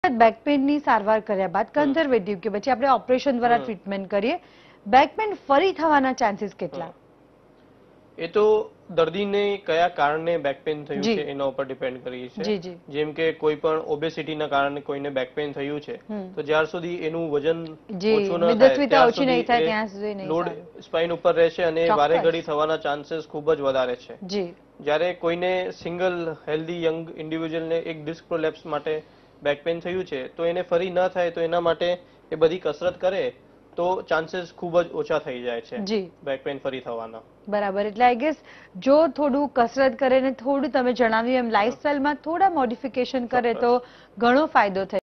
Back પેઇનની સારવાર કર્યા બાદ કન્ઝર્વેટિવ કે પછી આપણે ઓપરેશન દ્વારા ટ્રીટમેન્ટ કરીએ, બેક પેઇન ફરી થવાના ચાન્સીસ કેટલા? એ તો દર્દીને કયા કારણે બેક પેઇન થયું છે એના ઉપર ડિપેન્ડ કરી છે. જેમ કે કોઈ પણ ઓબેસિટીના કારણે કોઈને બેક પેઇન થયું છે તો જ્યાર સુધી એનું વજન ઓછું ન થાય ત્યાં સુધી લોડ સ્પાઇન ઉપર રહેશે અને વારે ઘડી થવાના ચાન્સીસ ખૂબ જ વધારે છે. જ્યારે કોઈને સિંગલ હેલ્ધી યંગ ઇન્ડિવિજ્યુઅલને એક ડિસ્ક પ્રોલેપ્સ માટે બેક પેઇન થયું છે તો એને ફરી ન થાય તો એના માટે એ બધી કસરત કરે તો ચાન્સીસ ખૂબ જ ઓછા થઈ જાય છે બેક પેઇન ફરી થવાના. બરાબર. એટલે આઈ ગેસ જો થોડું કસરત કરે ને થોડું તમે જણાવ્યું એમ લાઈફસ્ટાઈલમાં થોડા મોડિફિકેશન કરે તો ઘણો ફાયદો થાય.